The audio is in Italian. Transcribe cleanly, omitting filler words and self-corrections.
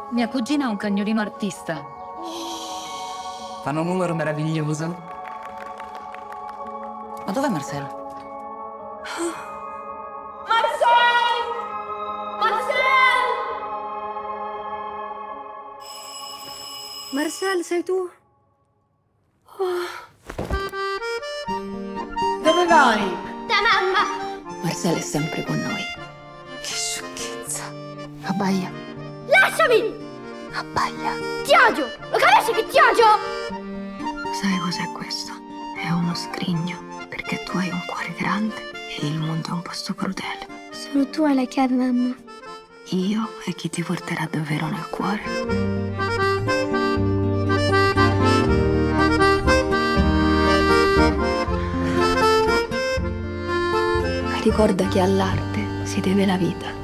Mia cugina è un cagnolino artista. Fanno un numero meraviglioso. Ma dov'è Marcel? Marcel! Marcel! Marcel, sei tu? Dove vai? Da mamma! Marcel è sempre con noi. Che sciocchezza. Abbaia. Lasciami! Abbaia. Ti odio! Lo capisci che ti odio? Sai cos'è questo? È uno scrigno. Perché tu hai un cuore grande e il mondo è un posto crudele. Solo tu hai la chiave, mamma. Io e chi ti porterà davvero nel cuore. Ricorda che all'arte si deve la vita.